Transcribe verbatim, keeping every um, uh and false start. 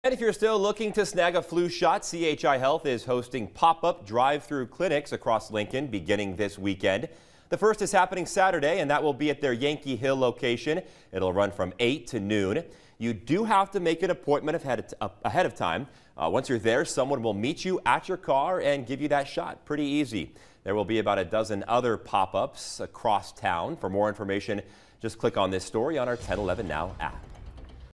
And if you're still looking to snag a flu shot, C H I Health is hosting pop-up drive-through clinics across Lincoln beginning this weekend. The first is happening Saturday, and that will be at their Yankee Hill location. It'll run from eight to noon. You do have to make an appointment ahead of, uh, ahead of time. Uh, once you're there, someone will meet you at your car and give you that shot. Pretty easy. There will be about a dozen other pop-ups across town. For more information, just click on this story on our ten eleven Now app.